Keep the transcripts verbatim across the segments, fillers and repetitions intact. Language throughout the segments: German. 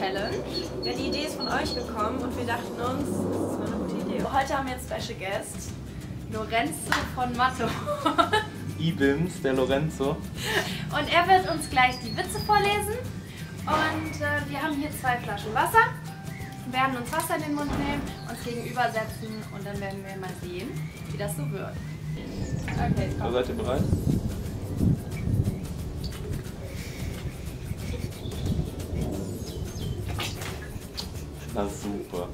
Challenge. Ja, die Idee ist von euch gekommen und wir dachten uns, das ist eine gute Idee. Heute haben wir jetzt Special Guest, Lorenzo von Matto. Ibims, der Lorenzo. Und er wird uns gleich die Witze vorlesen. Und äh, wir haben hier zwei Flaschen Wasser. Wir werden uns Wasser in den Mund nehmen, uns gegenübersetzen und dann werden wir mal sehen, wie das so wird. Okay, komm. Seid ihr bereit? Na super.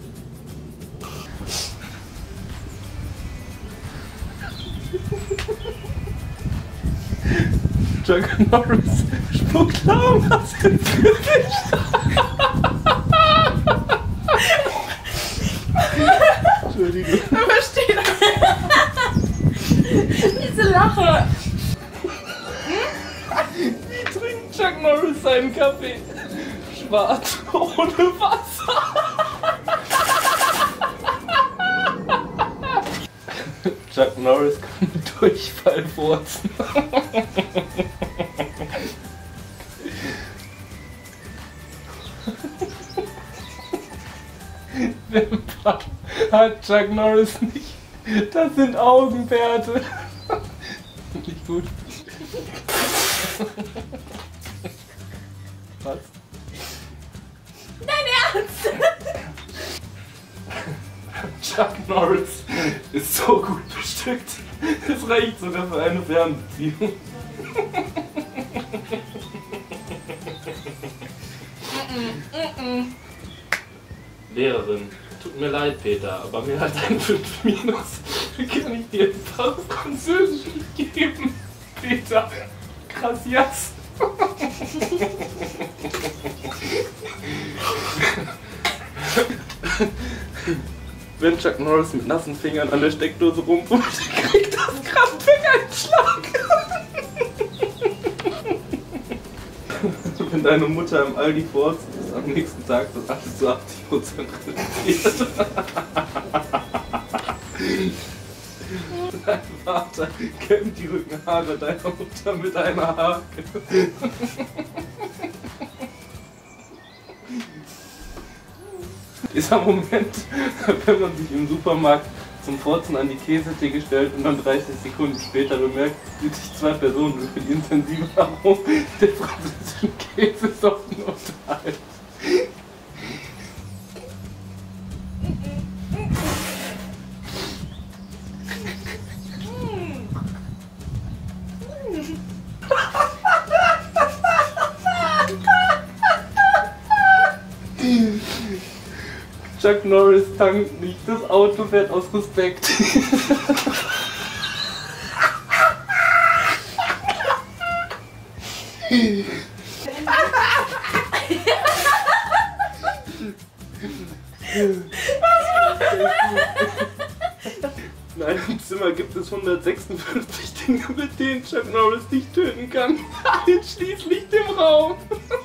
Chuck Norris spuckt Launas ins Gesicht. Entschuldigung. Ich verstehe das. Diese Lache. Wie trinkt Chuck Norris seinen Kaffee? Schwarz, ohne Wasser. Chuck Norris kann mit Durchfall furzen. Wimpern hat Chuck Norris nicht. Das sind Augenbärte. Nicht gut. Was? Dein Ernst? Chuck Norris ist so gut bestückt. Es reicht sogar für eine Fernbeziehung. Lehrerin, tut mir leid, Peter, aber mehr als ein fünf minus kann ich dir jetzt auf Französisch nicht geben. Peter, gracias. Wenn Chuck Norris mit nassen Fingern an der Steckdose rumfummelt, kriegt das Kraftwerk einen Schlag. Wenn deine Mutter im Aldi furzt, ist am nächsten Tag das alles zu achtzig Prozent reduziert. Dein Vater kämmt die Rückenhaare deiner Mutter mit einer Hake. Dieser Moment, wenn man sich im Supermarkt zum Furzen an die Käsetheke stellt und dann dreißig Sekunden später bemerkt, wie sich zwei Personen über die intensive Aromen der französischen Käsesorten unterhalten. Chuck Norris tankt nicht, das Auto fährt aus Respekt. In einem Zimmer gibt es hundertsechsundfünfzig Dinge, mit denen Chuck Norris dich töten kann, einschließlich dem Raum.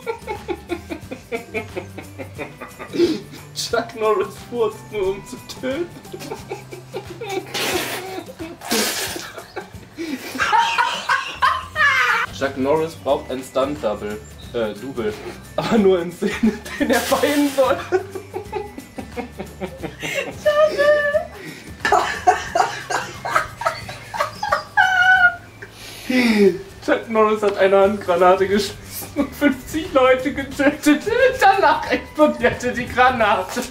Chuck Norris furzt nur, um zu töten. Chuck Norris braucht ein Stunt-Double, äh, Double, aber nur in Szenen, den er weinen soll. Chuck Norris hat eine Handgranate geschmissen und fünfzig Leute getötet. Danach explodierte die Granate.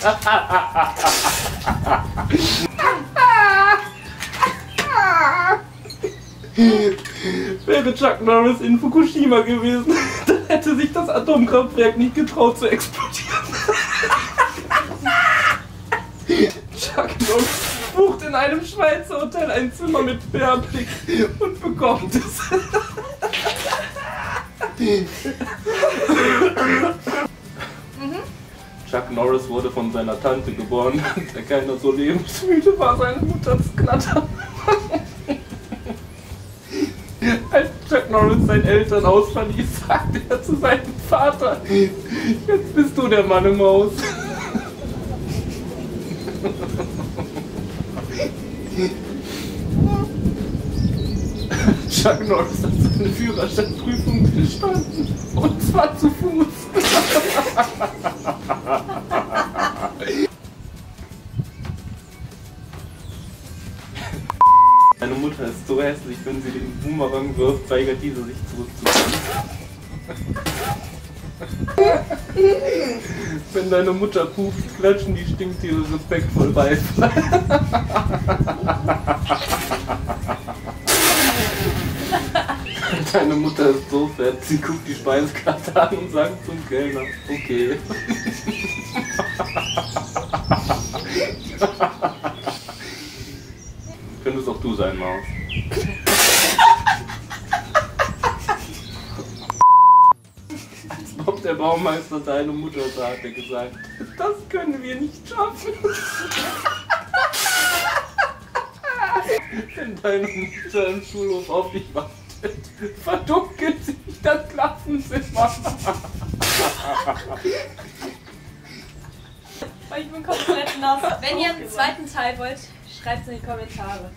Wäre Chuck Norris in Fukushima gewesen, dann hätte sich das Atomkraftwerk nicht getraut zu explodieren. Chuck Norris bucht in einem Schweizer Hotel ein Zimmer mit Fährblick und bekommt es. Mhm. Chuck Norris wurde von seiner Tante geboren, da keiner so lebensmüde war, seine Mutter zu knattern. Als Chuck Norris sein Elternhaus verließ, sagte er zu seinem Vater: Jetzt bist du der Mann im Haus. Chuck Norris hat eine Führerscheinprüfung bestanden. Und zwar zu Fuß. Deine Mutter ist so hässlich, wenn sie den Boomerang wirft, weigert diese sich zurückzukommen. Wenn deine Mutter puft, klatschen die Stinktiere respektvoll Beifall. Deine Mutter ist so fett, sie guckt die Speisekarte an und sagt zum Kellner, okay. Könntest auch du sein, Maus. Als ob der Baumeister deine Mutter sah, hat er gesagt, das können wir nicht schaffen. Wenn deine Mutter im Schulhof auf dich wartet, verdunkelt sich das Klassenzimmer. Ich bin komplett nass. Wenn ihr einen zweiten Teil wollt, schreibt es in die Kommentare.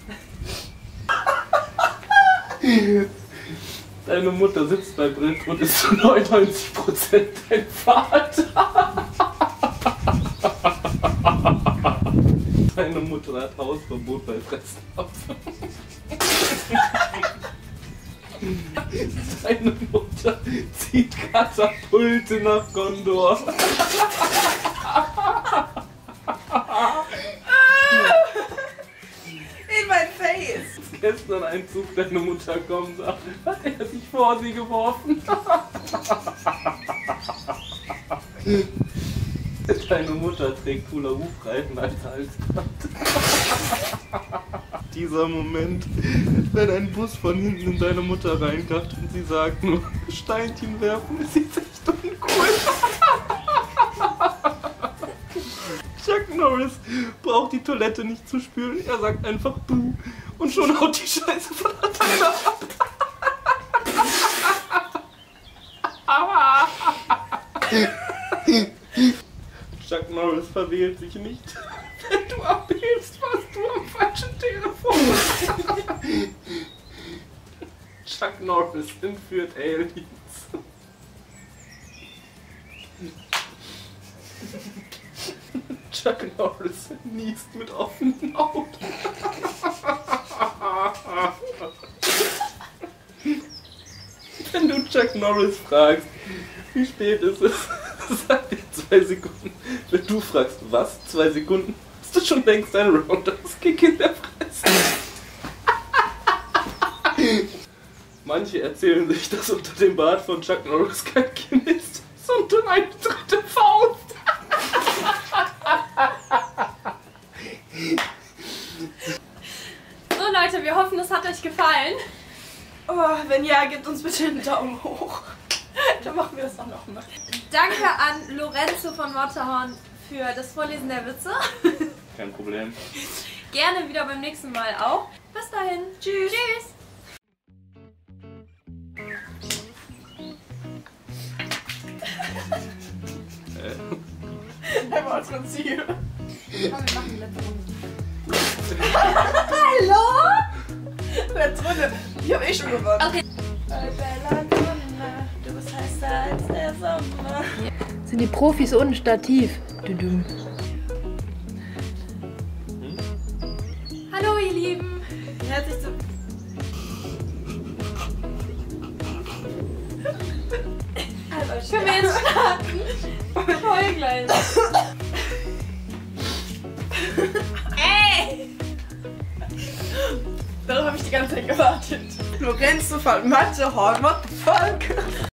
Deine Mutter sitzt bei Britt und ist zu neunundneunzig Prozent dein Vater. Deine Mutter hat Hausverbot bei Fressnapf. Deine Mutter zieht Katapulte nach Gondor. In mein Face! Gestern ein Zug, deine Mutter kommen sah, hat er sich vor sie geworfen. Deine Mutter trägt Hula-Hoop-Reifen als Halsband. Dieser Moment, wenn ein Bus von hinten in deine Mutter reinkracht und sie sagt nur, Steinchen werfen, ist jetzt echt uncool. Chuck Norris braucht die Toilette nicht zu spülen, er sagt einfach Buh und schon haut die Scheiße von der Teile ab. Chuck Norris verwählt sich nicht. Wenn du abhebst, warst du am falschen Telefon. Chuck Norris entführt Aliens. Chuck Norris niest mit offenen Augen. Wenn du Chuck Norris fragst, wie spät ist es, sagt er zwei Sekunden. Wenn du fragst, was? Zwei Sekunden? Hast du schon längst einen Roundhouse-Kick in der Fresse? Manche erzählen sich, dass unter dem Bart von Chuck Norris kein Kinn ist, sondern eine dritte Faust. So Leute, wir hoffen, es hat euch gefallen. Oh, wenn ja, gebt uns bitte einen Daumen hoch. Dann machen wir das auch noch mal. Danke an Lorenzo von Waterhorn für das Vorlesen der Witze. Kein Problem. Gerne wieder beim nächsten Mal auch. Bis dahin. Tschüss. Tschüss. Er war unsere Ziel. Wir machen letzte Runde. Hallo? Letzte Runde. Ich hab eh schon gewonnen. Okay. Bella Donna, du bist heißer als der Sommer. Sind die Profis ohne Stativ? Dudum. Hm? Hallo ihr Lieben. Herzlich zu... Können wir jetzt starten? Voll gleich. Ey! Darauf habe ich die ganze Zeit gewartet. Lorenzo von Mathe, what the fuck?